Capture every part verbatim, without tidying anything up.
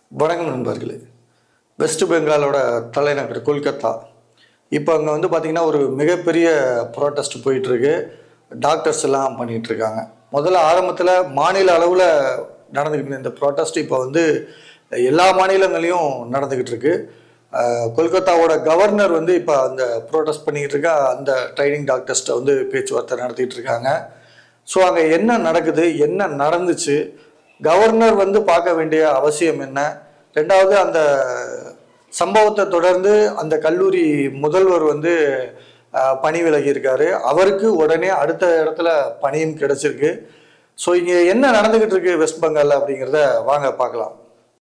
வணக்கம் நண்பர்களே. வெஸ்ட் பெங்காலோட தலைநகர் கொல்கத்தா. இப்போ அங்கே வந்து பார்த்திங்கன்னா ஒரு மிகப்பெரிய ப்ரோட்டஸ்ட் போயிட்டுருக்கு. டாக்டர்ஸ் எல்லாம் பண்ணிகிட்ருக்காங்க. முதல்ல ஆரம்பத்தில் மாநில அளவில் நடந்துக்கிட்டு இந்த ப்ரோட்டஸ்ட் இப்போ வந்து எல்லா மாநிலங்களையும் நடந்துக்கிட்டு இருக்கு. கொல்கத்தாவோட கவர்னர் வந்து இப்போ அந்த ப்ரோட்டஸ்ட் பண்ணிக்கிட்டு இருக்கா அந்த ட்ரைனிங் டாக்டர்ஸ்ட்டை வந்து பேச்சுவார்த்தை நடத்திட்டு இருக்காங்க. ஸோ அங்கே என்ன நடக்குது, என்ன நடந்துச்சு, கவர்னர் வந்து பார்க்க வேண்டிய அவசியம் என்ன, ரெண்டாவது அந்த சம்பவத்தை தொடர்ந்து அந்த கல்லூரி முதல்வர் வந்து பணி விலகி இருக்காரு. அவருக்கு உடனே அடுத்த இடத்துல பணியும் கிடைச்சிருக்கு. ஸோ இங்கே என்ன நடந்துக்கிட்டு இருக்கு வெஸ்ட் பெங்கால் அப்படிங்கிறத வாங்க பார்க்கலாம்.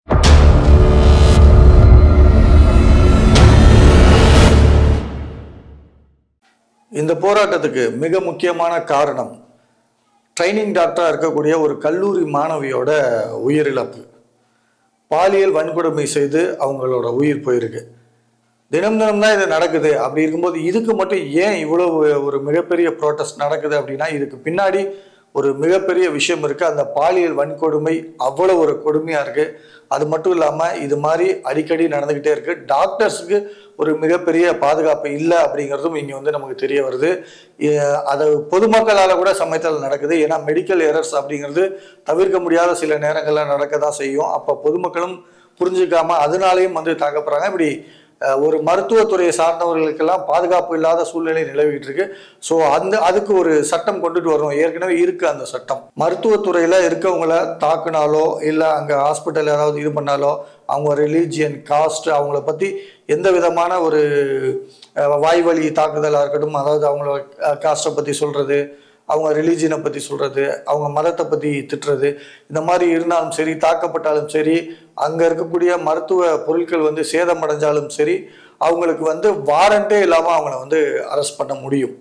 இந்த போராட்டத்துக்கு மிக முக்கியமான காரணம் ட்ரைனிங் டாக்டராக இருக்கக்கூடிய ஒரு கல்லூரி மாணவியோட உயிரிழப்பு. பாலியல் வன்கொடுமை செய்து அவங்களோட உயிர் போயிருக்கு. தினம் தினம் தான் இது நடக்குது. அப்படி இருக்கும்போது இதுக்கு மட்டும் ஏன் இவ்வளவு ஒரு மிகப்பெரிய ப்ரோட்டஸ்ட் நடக்குது அப்படின்னா இதுக்கு பின்னாடி ஒரு மிகப்பெரிய விஷயம் இருக்குது. அந்த பாலியல் வன்கொடுமை அவ்வளோ ஒரு கொடுமையாக இருக்குது. அது மட்டும் இல்லாமல் இது மாதிரி அடிக்கடி நடந்துக்கிட்டே இருக்குது. டாக்டர்ஸுக்கு ஒரு மிகப்பெரிய பாதுகாப்பு இல்லை அப்படிங்கிறதும் இங்கே வந்து நமக்கு தெரிய வருது. அது பொதுமக்களால் கூட சமயத்தில் நடக்குது. ஏன்னா மெடிக்கல் எரர்ஸ் அப்படிங்கிறது தவிர்க்க முடியாத சில நேரங்களில் நடக்க தான் செய்யும். அப்போ பொதுமக்களும் புரிஞ்சுக்காம அதனாலையும் வந்து தாக்கப்படுறாங்க. இப்படி ஒரு மருத்துவத்துறையை சார்ந்தவர்களுக்கெல்லாம் பாதுகாப்பு இல்லாத சூழ்நிலை நிலவிட்டு இருக்கு. ஸோ அந்த அதுக்கு ஒரு சட்டம் கொண்டுட்டு வரணும். ஏற்கனவே இருக்கு அந்த சட்டம். மருத்துவத்துறையில் இருக்கவங்கள தாக்குனாலோ இல்லை அங்கே ஹாஸ்பிட்டல் ஏதாவது இது பண்ணாலோ அவங்க ரிலீஜியன், காஸ்ட், அவங்கள பற்றி எந்த விதமான ஒரு வாய்வழி தாக்குதலாக இருக்கட்டும், அதாவது அவங்கள காஸ்ட்டை பற்றி சொல்கிறது, அவங்க ரிலீஜியனை பற்றி சொல்கிறது, அவங்க மதத்தை பற்றி திட்டுறது, இந்த மாதிரி இருந்தாலும் சரி, தாக்கப்பட்டாலும் சரி, அங்கே இருக்கக்கூடிய மருத்துவ பொருட்கள் வந்து சேதமடைஞ்சாலும் சரி, அவங்களுக்கு வந்து வாரண்டே இல்லாமல் அவங்கள வந்து அரெஸ்ட் பண்ண முடியும்.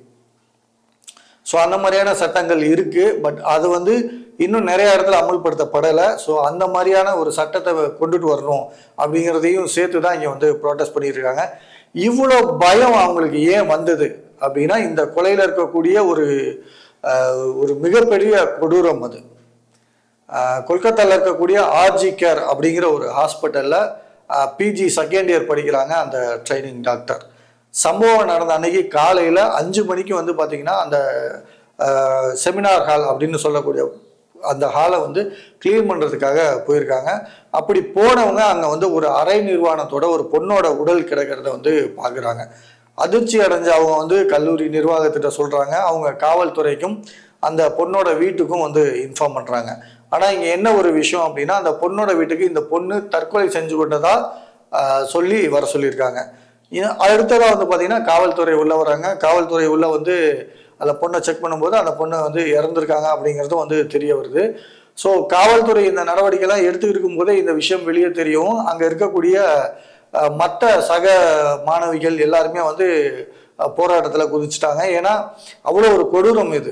ஸோ அந்த மாதிரியான சட்டங்கள் இருக்குது. பட் அது வந்து இன்னும் நிறைய இடத்துல அமல்படுத்தப்படலை. ஸோ அந்த மாதிரியான ஒரு சட்டத்தை கொண்டுட்டு வரணும் அப்படிங்கிறதையும் சேர்த்து தான் இங்கே வந்து ப்ரோட்டஸ்ட் பண்ணிட்டு இருக்காங்க. இவ்வளோ பயம் அவங்களுக்கு ஏன் வந்தது அப்படின்னா இந்த கொலையில் இருக்கக்கூடிய ஒரு ஒரு மிகப்பெரிய கொடூரம் அது. கொல்கத்தாவில் இருக்கக்கூடிய ஆர்ஜி கேர் அப்படிங்கிற ஒரு ஹாஸ்பிட்டலில் பிஜி செகண்ட் இயர் படிக்கிறாங்க அந்த ட்ரைனிங் டாக்டர். சம்பவம் நடந்த அன்னைக்கு காலையில் அஞ்சு மணிக்கு வந்து பார்த்திங்கன்னா அந்த செமினார் ஹால் அப்படின்னு சொல்லக்கூடிய அந்த ஹாலை வந்து கிளீன் பண்ணுறதுக்காக போயிருக்காங்க. அப்படி போனவங்க அங்கே வந்து ஒரு அரை நிர்வாணத்தோட ஒரு பொண்ணோட உடல் கிடக்கிறத வந்து பார்க்குறாங்க. அதிர்ச்சி அடைஞ்ச அவங்க வந்து கல்லூரி நிர்வாகத்திட்ட சொல்கிறாங்க. அவங்க காவல்துறைக்கும் அந்த பொண்ணோட வீட்டுக்கும் வந்து இன்ஃபார்ம் பண்ணுறாங்க. ஆனால் இங்கே என்ன ஒரு விஷயம் அப்படின்னா அந்த பொண்ணோட வீட்டுக்கு இந்த பொண்ணு தற்கொலை செஞ்சு கொண்டதா சொல்லி வர சொல்லியிருக்காங்க. அடுத்ததாக வந்து பார்த்திங்கன்னா காவல்துறை உள்ளே வராங்க. காவல்துறை உள்ளே வந்து அந்த பொண்ணை செக் பண்ணும்போது அந்த பொண்ணை வந்து இறந்துருக்காங்க அப்படிங்கிறதும் வந்து தெரிய வருது. ஸோ காவல்துறை இந்த நடவடிக்கைலாம் எடுத்துக்கிட்டு இருக்கும்போதே இந்த விஷயம் வெளியே தெரியும். அங்கே இருக்கக்கூடிய மற்ற சக மாணவிகள் எல்லாருமே வந்து போராட்டத்தில் குதிச்சுட்டாங்க. ஏன்னா அவ்வளோ ஒரு கொடூரம் இது.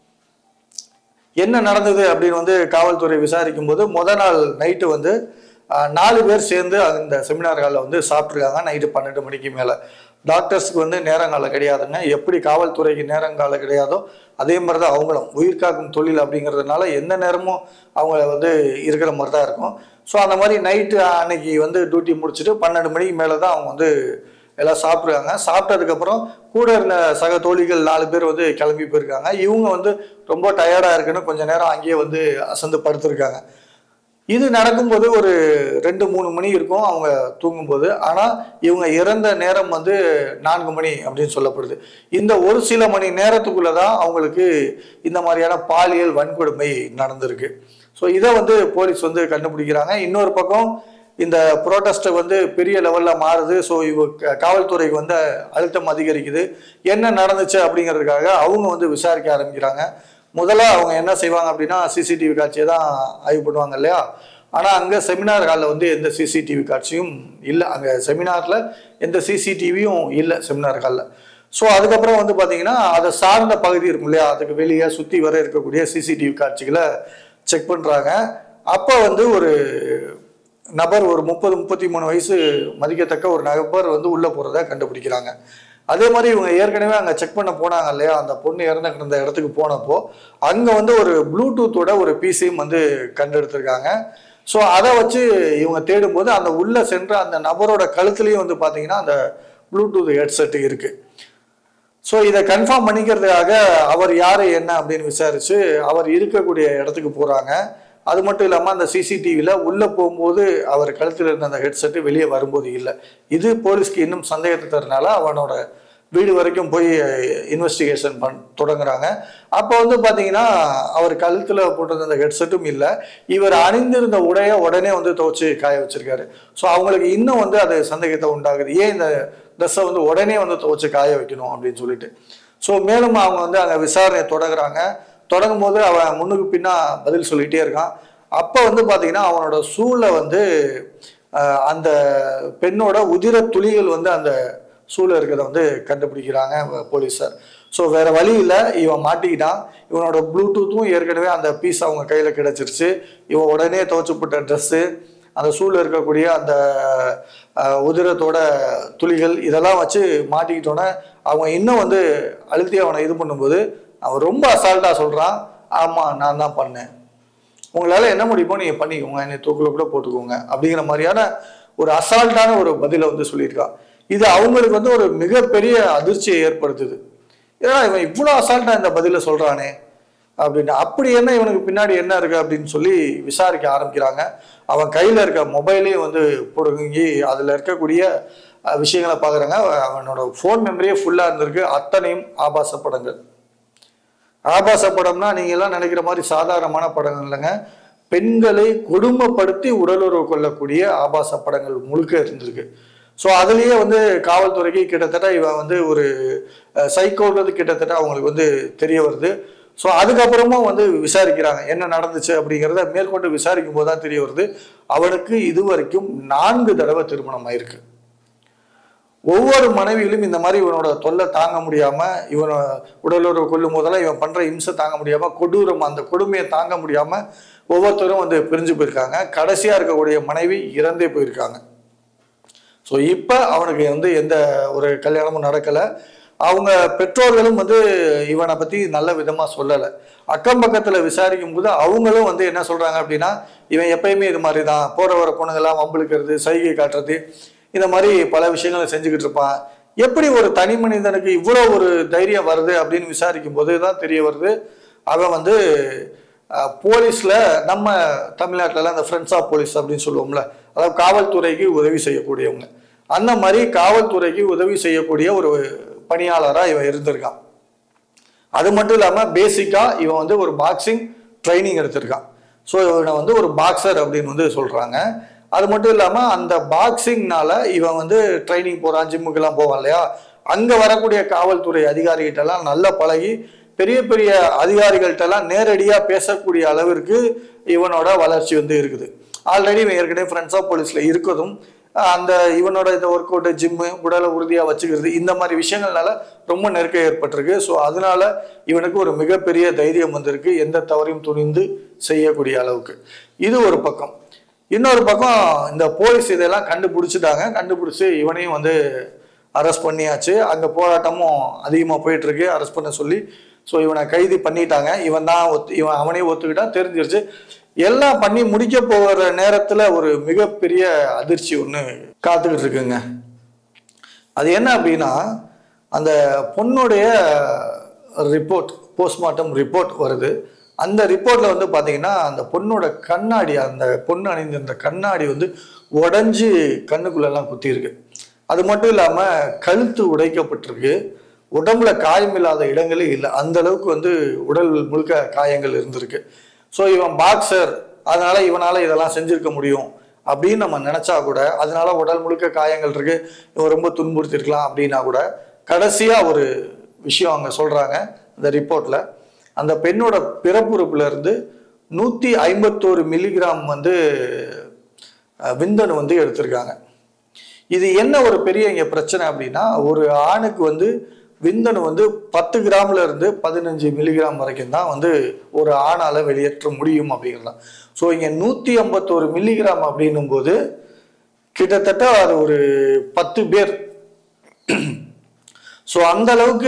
என்ன நடந்தது அப்படின்னு வந்து காவல்துறை விசாரிக்கும் போது முத நாள் நைட்டு வந்து நாலு பேர் சேர்ந்து அந்த செமினார் ஹாலில் வந்து சாப்பிட்ருக்காங்க. நைட்டு பன்னெண்டு மணிக்கு மேலே. டாக்டர்ஸுக்கு வந்து நேரங்காலம் கிடையாதுங்க. எப்படி காவல்துறைக்கு நேரங்காலம் கிடையாதோ அதே மாதிரி தான் அவங்களும் உயிர் காக்கும் தொழில் அப்படிங்கிறதுனால எந்த நேரமும் அவங்க வந்து இருக்கிற மாதிரி தான் இருக்கும். ஸோ அந்த மாதிரி நைட்டு அன்னைக்கு வந்து டியூட்டி முடிச்சுட்டு பன்னெண்டு மணிக்கு மேலே தான் அவங்க வந்து எல்லாம் சாப்பிட்ருக்காங்க. சாப்பிட்டதுக்கப்புறம் கூட இருந்த சக தோழிகள் நாலு பேர் வந்து கிளம்பி போயிருக்காங்க. இவங்க வந்து ரொம்ப டயர்டாக இருக்குன்னு கொஞ்சம் நேரம் அங்கேயே வந்து அசந்து படுத்திருக்காங்க. இது நடக்கும்போது ஒரு ரெண்டு மூணு மணி இருக்கும் அவங்க தூங்கும்போது. ஆனால் இவங்க இறந்த நேரம் வந்து நான்கு மணி அப்படின்னு சொல்லப்படுது. இந்த ஒரு சில மணி நேரத்துக்குள்ளே தான் அவங்களுக்கு இந்த மாதிரியான பாலியல் வன்கொடுமை நடந்திருக்கு. ஸோ இதை வந்து போலீஸ் வந்து கண்டுபிடிக்கிறாங்க. இன்னொரு பக்கம் இந்த ப்ரோட்டஸ்ட்டை வந்து பெரிய லெவலில் மாறுது. ஸோ இவ காவல்துறைக்கு வந்து அழுத்தம் அதிகரிக்குது. என்ன நடந்துச்சு அப்படிங்கிறதுக்காக அவங்க வந்து விசாரிக்க ஆரம்பிக்கிறாங்க. முதல்ல அவங்க என்ன செய்வாங்க அப்படின்னா சிசிடிவி காட்சியை தான் ஆய்வு பண்ணுவாங்க இல்லையா. ஆனால் அங்கே செமினார் ஹாலில் வந்து எந்த சிசிடிவி காட்சியும் இல்லை. அங்கே செமினாரில் எந்த சிசிடிவியும் இல்லை செமினார் ஹாலில். ஸோ அதுக்கப்புறம் வந்து பார்த்தீங்கன்னா அதை சார்ந்த பகுதி இருக்கும் இல்லையா, அதுக்கு வெளியே சுற்றி வர இருக்கக்கூடிய சிசிடிவி காட்சிகளை செக் பண்ணுறாங்க. அப்போ வந்து ஒரு நபர் ஒரு முப்பது முப்பத்தி மூணு வயசு மதிக்கத்தக்க ஒரு நபர் வந்து உள்ளே போகிறத கண்டுபிடிக்கிறாங்க. அதே மாதிரி இவங்க ஏற்கனவே அங்கே செக் பண்ண போனாங்க இல்லையா, அந்த பொண்ணு இறந்து கிடந்த இடத்துக்கு போனப்போ அங்கே வந்து ஒரு ப்ளூடூத்தோட ஒரு பிசியும் வந்து கண்டெடுத்திருக்காங்க. ஸோ அதை வச்சு இவங்க தேடும்போது அந்த உள்ளே சென்ற அந்த நபரோட கழுத்துலேயும் வந்து பார்த்தீங்கன்னா அந்த ப்ளூடூத் ஹெட்செட்டு இருக்குது. ஸோ இதை கன்ஃபார்ம் பண்ணிக்கிறதுக்காக அவர் யார் என்ன அப்படின்னு விசாரித்து அவர் இருக்கக்கூடிய இடத்துக்கு போகிறாங்க. அது மட்டும் இல்லாமல் அந்த சிசிடிவியில் உள்ளே போகும்போது அவர் கழுத்தில் இருந்த அந்த ஹெட்செட்டு வெளியே வரும்போது இல்லை. இது போலீஸ்க்கு இன்னும் சந்தேகத்தை தரனால அவனோட வீடு வரைக்கும் போய் இன்வெஸ்டிகேஷன் பண் தொடங்குறாங்க. அப்போ வந்து பார்த்தீங்கன்னா அவர் கழுத்தில் போட்டிருந்த அந்த ஹெட்செட்டும் இல்லை. இவர் அணிந்திருந்த உடையை உடனே வந்து துவச்சி காய வச்சிருக்காரு. ஸோ அவங்களுக்கு இன்னும் வந்து அது சந்தேகத்தை உண்டாகுது, ஏன் இந்த ட்ரெஸ்ஸை வந்து உடனே வந்து துவச்சி காய வைக்கணும் அப்படின்னு சொல்லிட்டு. ஸோ மேலும் அவங்க வந்து அங்கே விசாரணையை தொடங்குறாங்க. தொடங்கும் போது அவன் முன்னுக்கு பின்னா பதில் சொல்லிகிட்டே இருக்கான். அப்போ வந்து பார்த்தீங்கன்னா அவனோட சூளை வந்து அந்த பெண்ணோட உதிர துளிகள் வந்து அந்த சூழல் இருக்கிறத வந்து கண்டுபிடிக்கிறாங்க போலீஸார். ஸோ வேற வழி இல்லை, இவன் மாட்டிக்கிட்டான். இவனோட ப்ளூடூத்தும் ஏற்கனவே அந்த பீஸ் அவங்க கையில் கிடைச்சிருச்சு. இவன் உடனே துவச்சப்பட்ட ட்ரெஸ்ஸு, அந்த சூழல் இருக்கக்கூடிய அந்த உதிரத்தோட துளிகள், இதெல்லாம் வச்சு மாட்டிக்கிட்டோன்னே அவங்க இன்னும் வந்து அழுத்தி அவனை இது பண்ணும்போது அவன் ரொம்ப அசால்ட்டாக சொல்கிறான், ஆமாம் நான் தான் பண்ணேன், உங்களால் என்ன முடியுமோ நீங்கள் பண்ணிக்கோங்க, என்னை தூக்கில் கூட போட்டுக்கோங்க அப்படிங்கிற மாதிரியான ஒரு அசால்ட்டான ஒரு பதிலை வந்து சொல்லியிருக்கான். இது அவங்களுக்கு வந்து ஒரு மிகப்பெரிய அதிர்ச்சியை ஏற்படுத்துது. ஏன்னா இவன் இவ்வளோ அசால்ட்டாக இந்த பதிலை சொல்கிறானே அப்படின்னு. அப்படி என்ன இவனுக்கு பின்னாடி என்ன இருக்குது அப்படின்னு சொல்லி விசாரிக்க ஆரம்பிக்கிறாங்க. அவன் கையில் இருக்க மொபைலையும் வந்து பிடுங்கி அதில் இருக்கக்கூடிய விஷயங்களை பார்க்குறாங்க. அவனோட ஃபோன் மெமரியே ஃபுல்லாக இருந்திருக்கு, அத்தனையும் ஆபாச படங்கள். ஆபாச படம்னா நீங்கள் எல்லாம் நினைக்கிற மாதிரி சாதாரணமான படங்கள் இல்லைங்க. பெண்களை கொடுமைப்படுத்தி உடலுறவு கொள்ளக்கூடிய ஆபாச படங்கள் முழுக்க இருந்திருக்கு. ஸோ அதுலேயே வந்து காவல்துறைக்கு கிட்டத்தட்ட இவன் வந்து ஒரு சைக்கோன்றது கிட்டத்தட்ட அவங்களுக்கு வந்து தெரிய வருது. ஸோ அதுக்கப்புறமும் வந்து விசாரிக்கிறாங்க என்ன நடந்துச்சு அப்படிங்கிறத மேற்கொண்டு விசாரிக்கும் போது தான் தெரிய வருது அவனுக்கு இதுவரைக்கும் நான்கு தடவை திருமணம் ஆயிருக்கு. ஒவ்வொரு மனைவியிலும் இந்த மாதிரி இவனோட தொல்லை தாங்க முடியாம, இவனை உடலுறவு கொள்ளும் போதெல்லாம் இவன் பண்ற இம்சை தாங்க முடியாம, கொடூரம் அந்த கொடுமையை தாங்க முடியாம ஒவ்வொருத்தரும் வந்து பிரிஞ்சு போயிருக்காங்க. கடைசியா இருக்கக்கூடிய மனைவி இறந்தே போயிருக்காங்க. ஸோ இப்போ அவனுக்கு வந்து எந்த ஒரு கல்யாணமும் நடக்கலை. அவங்க பெற்றோர்களும் வந்து இவனை பற்றி நல்ல விதமாக சொல்லலை. அக்கம் பக்கத்தில் விசாரிக்கும் போது அவங்களும் வந்து என்ன சொல்கிறாங்க அப்படின்னா, இவன் எப்பயுமே இது மாதிரி தான், போகிற வர பொண்ணுங்கள்லாம் வம்பிழுக்கிறது, சைகை காட்டுறது, இந்த மாதிரி பல விஷயங்களை செஞ்சுக்கிட்டு இருப்பான். எப்படி ஒரு தனி மனிதனுக்கு இவ்வளோ ஒரு தைரியம் வருது அப்படின்னு விசாரிக்கும் போது தான் தெரிய வருது அவன் வந்து போலீஸில், நம்ம தமிழ்நாட்டிலலாம் அந்த ஃப்ரெண்ட்ஸ் ஆஃப் போலீஸ் அப்படின்னு சொல்லுவோம்ல, அதாவது காவல்துறைக்கு உதவி செய்யக்கூடியவங்க, அந்த மாதிரி காவல்துறைக்கு உதவி செய்யக்கூடிய ஒரு பணியாளராக இவன் இருந்திருக்கான். அது மட்டும் இல்லாமல் பேசிக்காக இவன் வந்து ஒரு பாக்ஸிங் ட்ரைனிங் எடுத்திருக்கான். ஸோ இவனை வந்து ஒரு பாக்ஸர் அப்படின்னு வந்து சொல்கிறாங்க. அது மட்டும் இல்லாமல் அந்த பாக்ஸிங்னால இவன் வந்து ட்ரைனிங் போகிறான், ஜிம்முக்கெல்லாம் போவான் இல்லையா, அங்கே வரக்கூடிய காவல்துறை அதிகாரிகிட்டலாம் நல்லா பழகி பெரிய பெரிய அதிகாரிகள்கிட்டலாம் நேரடியாக பேசக்கூடிய அளவிற்கு இவனோட வளர்ச்சி வந்து இருக்குது. ஆல்ரெடி இவன் ஏற்கனவே ஃப்ரெண்ட்ஸ் ஆஃப் போலீஸில் இருக்கதும் அந்த இவனோட இந்த ஒர்க் அவுட்டு, ஜிம்மு, உடலை உறுதியாக வச்சுக்கிறது, இந்த மாதிரி விஷயங்கள்னால ரொம்ப நெருக்கம் ஏற்பட்டிருக்கு. ஸோ அதனால இவனுக்கு ஒரு மிகப்பெரிய தைரியம் வந்திருக்கு, எந்த தவறையும் துணிந்து செய்யக்கூடிய அளவுக்கு. இது ஒரு பக்கம். இன்னொரு பக்கம் இந்த போலீஸ் இதெல்லாம் கண்டுபிடிச்சிட்டாங்க. கண்டுபிடிச்சி இவனையும் வந்து அரெஸ்ட் பண்ணியாச்சு. அங்கே போராட்டமும் அதிகமாக போயிட்டுருக்கு, அரெஸ்ட் பண்ண சொல்லி. ஸோ இவனை கைது பண்ணிட்டாங்க. இவன் தான் ஒத்து இவன் அவனே ஒத்துக்கிட்டான், தெரிஞ்சிருச்சு. எல்லாம் பண்ணி முடிக்க போகிற நேரத்தில் ஒரு மிகப்பெரிய அதிர்ச்சி ஒன்று காத்துக்கிட்டு இருக்குங்க. அது என்ன அப்படின்னா, அந்த பொண்ணுடைய ரிப்போர்ட், போஸ்ட்மார்ட்டம் ரிப்போர்ட் வருது. அந்த ரிப்போர்ட்டில் வந்து பார்த்தீங்கன்னா அந்த பொண்ணோட கண்ணாடி, அந்த பொண்ணு அணிந்திருந்த கண்ணாடி வந்து உடஞ்சி கண்ணுக்குள்ளெல்லாம் குத்திருக்கு. அது மட்டும் இல்லாமல் கழுத்து உடைக்கப்பட்டிருக்கு. உடம்புல காயமில்லாத இடங்களே இல்லை, அந்த அளவுக்கு வந்து உடல் முழுக்க காயங்கள் இருந்திருக்கு. ஸோ இவன் பாக்ஸர், அதனால இவனால் இதெல்லாம் செஞ்சுருக்க முடியும் அப்படின்னு நம்ம நினச்சா கூட, அதனால உடல் முழுக்க காயங்கள் இருக்கு, இவன் ரொம்ப துன்புறுத்திருக்கலாம் அப்படின்னா கூட, கடைசியாக ஒரு விஷயம் அவங்க சொல்கிறாங்க அந்த ரிப்போர்ட்டில், அந்த பெண்ணோட பிறப்புறுப்புல இருந்து நூற்றி ஐம்பத்தோரு மில்லிகிராம் வந்து விந்தணு வந்து எடுத்திருக்காங்க. இது என்ன ஒரு பெரிய இங்கே பிரச்சனை அப்படின்னா, ஒரு ஆணுக்கு வந்து விந்தணு வந்து பத்து கிராம்ல இருந்து பதினஞ்சு மில்லிகிராம் வரைக்கும் தான் வந்து ஒரு ஆணால வெளியேற்ற முடியும் அப்படிங்கிறதான். ஸோ இங்கே நூற்றி ஐம்பத்தோரு மில்லிகிராம் அப்படின்னும் போது கிட்டத்தட்ட அது ஒரு பத்து பேர். ஸோ அந்த அளவுக்கு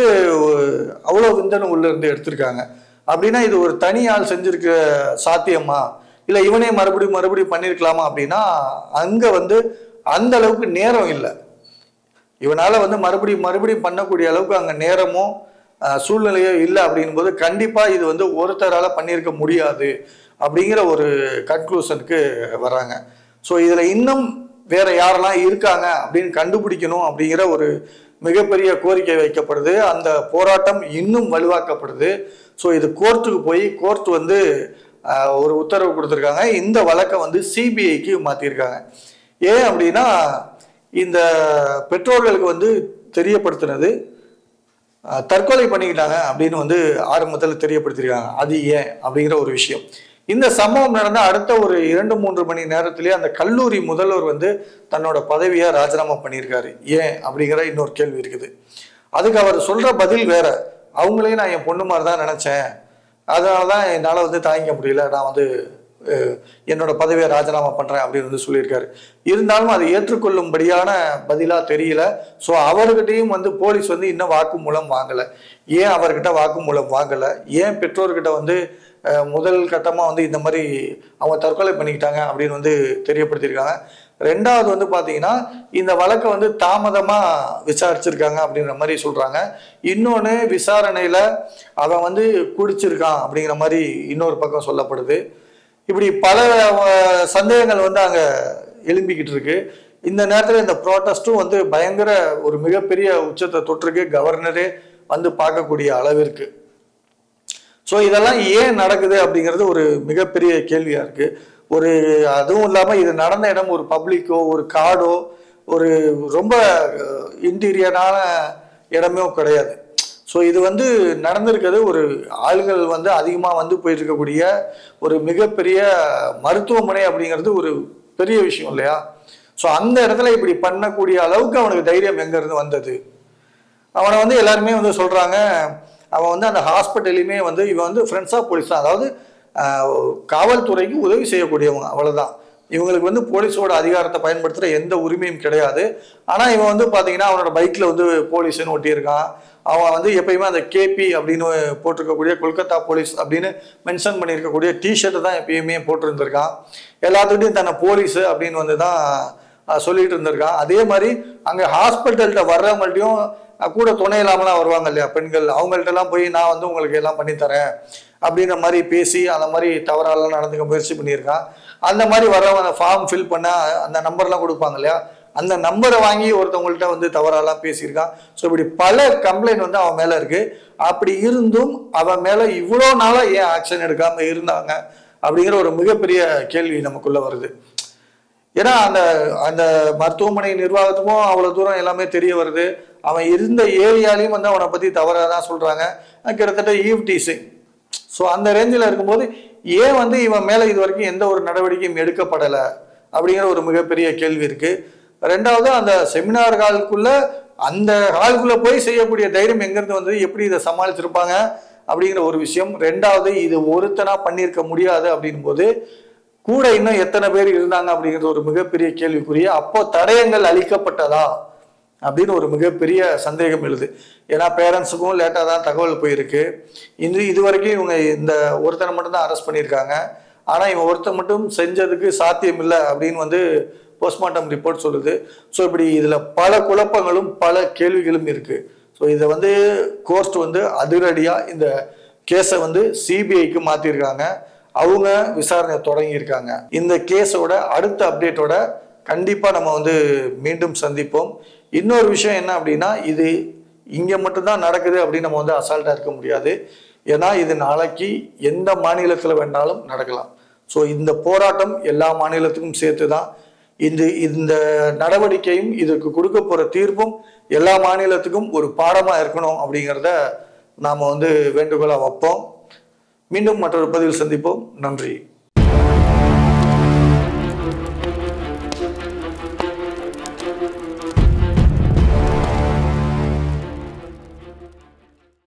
அவ்வளோ விந்தணு உள்ள இருந்து எடுத்திருக்காங்க அப்படின்னா, இது ஒரு தனி ஆள் செஞ்சிருக்க சாத்தியமா, இல்லை இவனே மறுபடியும் மறுபடியும் பண்ணியிருக்கலாமா அப்படின்னா அங்கே வந்து அந்த அளவுக்கு நேரம் இல்லை. இவனால் வந்து மறுபடியும் மறுபடியும் பண்ணக்கூடிய அளவுக்கு அங்கே நேரமோ சூழ்நிலையோ இல்லை அப்படின் போது கண்டிப்பாக இது வந்து ஒருத்தரால் பண்ணியிருக்க முடியாது அப்படிங்கிற ஒரு கன்க்ளூஷனுக்கு வராங்க. ஸோ இதில் இன்னும் வேற யாரெல்லாம் இருக்காங்க அப்படின்னு கண்டுபிடிக்கணும் அப்படிங்கிற ஒரு மிகப்பெரிய கோரிக்கை வைக்கப்படுது. அந்த போராட்டம் இன்னும் வலுவாக்கப்படுது. ஸோ இது கோர்ட்டுக்கு போய் கோர்ட் வந்து ஒரு உத்தரவு கொடுத்துருக்காங்க. இந்த வழக்கை வந்து சிபிஐக்கு மாற்றிருக்காங்க. ஏன் அப்படின்னா இந்த பெற்றோர்களுக்கு வந்து தெரியப்படுத்தினது தற்கொலை பண்ணிக்கிட்டாங்க அப்படின்னு வந்து ஆரம்பத்தில் தெரியப்படுத்திருக்காங்க. அது ஏன் அப்படிங்கிற ஒரு விஷயம். இந்த சம்பவம் நடந்த அடுத்த ஒரு இரண்டு மூன்று மணி நேரத்திலேயே அந்த கல்லூரி முதல்வர் வந்து தன்னோட பதவியை ராஜினாமா பண்ணியிருக்காரு. ஏன் அப்படிங்கிற இன்னொரு கேள்வி இருக்குது. அதுக்கு அவர் சொல்ற பதில் வேற. அவங்களையும் நான் என் பொண்ணு மாதிரி தான் நினைச்சேன், அதனால தான் என்னால் வந்து தாங்கிக்க முடியல, நான் வந்து என்னோட பதவியை ராஜினாமா பண்றேன் அப்படின்னு வந்து சொல்லியிருக்காரு. இருந்தாலும் அதை ஏற்றுக்கொள்ளும்படியான பதிலா தெரியல. ஸோ அவர்கிட்டையும் வந்து போலீஸ் வந்து இன்னும் வாக்குமூலம் வாங்கலை. ஏன் அவர்கிட்ட வாக்குமூலம் வாங்கலை, ஏன் பெற்றோர்கிட்ட வந்து முதல் கட்டமாக வந்து இந்த மாதிரி அவங்க தற்கொலை பண்ணிக்கிட்டாங்க அப்படின்னு வந்து தெரியப்படுத்தியிருக்காங்க. ரெண்டாவது வந்து பார்த்தீங்கன்னா இந்த வழக்கை வந்து தாமதமாக விசாரிச்சிருக்காங்க அப்படிங்கிற மாதிரி சொல்கிறாங்க. இன்னொன்று விசாரணையில் அவன் வந்து குடிச்சிருக்கான் அப்படிங்கிற மாதிரி இன்னொரு பக்கம் சொல்லப்படுது. இப்படி பல சந்தேகங்கள் வந்து அங்கே எழும்பிக்கிட்டு இருக்கு. இந்த நேரத்தில் இந்த ப்ரோட்டஸ்ட்டும் வந்து பயங்கர ஒரு மிகப்பெரிய உச்சத்தை தொற்றுக்கு கவர்னரே வந்து பார்க்கக்கூடிய அளவிற்கு. ஸோ இதெல்லாம் ஏன் நடக்குது அப்படிங்கிறது ஒரு மிகப்பெரிய கேள்வியாக இருக்குது. ஒரு அதுவும் இல்லாமல் இது நடந்த இடம் ஒரு பப்ளிக்கோ ஒரு காடோ ஒரு ரொம்ப இன்டீரியரான இடமே கிடையாது. ஸோ இது வந்து நடந்திருக்கிறது ஒரு ஆள்கள் வந்து அதிகமாக வந்து போயிட்டு இருக்கக்கூடிய ஒரு மிகப்பெரிய மருத்துவமனை அப்படிங்கிறது ஒரு பெரிய விஷயம் இல்லையா? ஸோ அந்த இடத்துல இப்படி பண்ணக்கூடிய அளவுக்கு அவனுக்கு தைரியம் எங்கேருந்து வந்தது? அவனை வந்து எல்லாருமே வந்து சொல்கிறாங்க, அவன் வந்து அந்த ஹாஸ்பிட்டலையுமே வந்து இவன் வந்து ஃப்ரெண்ட்ஸ் ஆஃப் போலீஸ் தான், அதாவது காவல்துறைக்கு உதவி செய்யக்கூடியவங்க, அவ்வளோதான். இவங்களுக்கு வந்து போலீஸோட அதிகாரத்தை பயன்படுத்துகிற எந்த உரிமையும் கிடையாது. ஆனால் இவன் வந்து பார்த்தீங்கன்னா அவனோட பைக்கில் வந்து போலீஸ்ன்னு ஒட்டியிருக்கான். அவன் வந்து எப்பயுமே அந்த கேபி அப்படின்னு போட்டிருக்கக்கூடிய கொல்கத்தா போலீஸ் அப்படின்னு மென்ஷன் பண்ணியிருக்கக்கூடிய டிஷர்ட்டை தான் எப்பயுமே போட்டிருந்திருக்கான். எல்லாத்துக்கிட்டையும் தன்னை போலீஸு அப்படின்னு வந்து தான் சொல்லிட்டு இருந்திருக்கான். அதே மாதிரி அங்கே ஹாஸ்பிட்டல்கிட்ட வர்றவங்கள்ட்டையும் கூட துணை இல்லாமலாம் வருவாங்க இல்லையா பெண்கள், அவங்கள்ட்டெல்லாம் போய் நான் வந்து உங்களுக்கு எல்லாம் பண்ணித்தரேன் அப்படின்ற மாதிரி பேசி அந்த மாதிரி தவறாலாம் நடந்துக்க முயற்சி பண்ணியிருக்கான். அந்த மாதிரி வரவங்க அந்த ஃபார்ம் ஃபில் பண்ண அந்த நம்பர்லாம் கொடுப்பாங்க இல்லையா, அந்த நம்பரை வாங்கி ஒருத்தவங்கள்ட்ட வந்து தவறாலாம் பேசியிருக்கான். ஸோ இப்படி பல கம்ப்ளைண்ட் வந்து அவன் மேலே இருக்குது. அப்படி இருந்தும் அவன் மேலே இவ்வளோ நாளாக ஏன் ஆக்ஷன் எடுக்காமல் இருந்தாங்க அப்படிங்கிற ஒரு மிகப்பெரிய கேள்வி நமக்குள்ளே வருது. ஏன்னா அந்த அந்த மருத்துவமனை நிர்வாகத்துக்கும் அவ்வளோ தூரம் எல்லாமே தெரிய வருது. அவன் இருந்த ஏரியாலையும் வந்து அவனை பற்றி தவறாக தான் சொல்கிறாங்க, கிட்டத்தட்ட ஈவ் டீசிங். ஸோ அந்த ரேஞ்சில் இருக்கும்போது ஏன் வந்து இவன் மேலே இது வரைக்கும் எந்த ஒரு நடவடிக்கையும் எடுக்கப்படலை அப்படிங்கிற ஒரு மிகப்பெரிய கேள்வி இருக்குது. ரெண்டாவது அந்த செமினார் ஹாலுக்குள்ளே அந்த ஹாலுக்குள்ளே போய் செய்யக்கூடிய தைரியம் எங்கேருந்து வந்தது, எப்படி இதை சமாளிச்சிருப்பாங்க அப்படிங்கிற ஒரு விஷயம். ரெண்டாவது இது ஒருத்தனாக பண்ணியிருக்க முடியாது அப்படின் போது கூட இன்னும் எத்தனை பேர் இருந்தாங்க அப்படிங்கிறது ஒரு மிகப்பெரிய கேள்விக்குரிய. அப்போ தடயங்கள் அளிக்கப்பட்டதா அப்படின்னு ஒரு மிகப்பெரிய சந்தேகம் எழுது. ஏன்னா பேரண்ட்ஸுக்கும் லேட்டாக தான் தகவல் போயிருக்கு. இது இது வரைக்கும் இவங்க இந்த ஒருத்தனை மட்டும்தான் அரெஸ்ட் பண்ணியிருக்காங்க. ஆனால் இவன் ஒருத்தர் மட்டும் செஞ்சதுக்கு சாத்தியம் இல்லை அப்படின்னு வந்து போஸ்ட்மார்ட்டம் ரிப்போர்ட் சொல்லுது. ஸோ இப்படி இதில் பல குழப்பங்களும் பல கேள்விகளும் இருக்குது. ஸோ இதை வந்து கோர்ட் வந்து அதிரடியாக இந்த கேஸை வந்து சிபிஐக்கு மாற்றிருக்காங்க. அவங்க விசாரணை தொடங்கியிருக்காங்க. இந்த கேஸோட அடுத்த அப்டேட்டோட கண்டிப்பாக நம்ம வந்து மீண்டும் சந்திப்போம். இன்னொரு விஷயம் என்ன அப்படின்னா, இது இங்கே மட்டும்தான் நடக்குது அப்படின்னு நம்ம வந்து அசால்ட்டாக இருக்க முடியாது. ஏன்னா இது நாளைக்கு எந்த மாநிலத்தில் வேணாலும் நடக்கலாம். ஸோ இந்த போராட்டம் எல்லா மாநிலத்துக்கும் சேர்த்து தான். இந்த இந்த நடவடிக்கையும் இதற்கு கொடுக்க போகிற தீர்ப்பும் எல்லா மாநிலத்துக்கும் ஒரு பாடமாக இருக்கணும் அப்படிங்கிறத நாம் வந்து வேண்டுகோளாக வைப்போம். மீண்டும் மற்றொரு பதிவில் சந்திப்போம். நன்றி.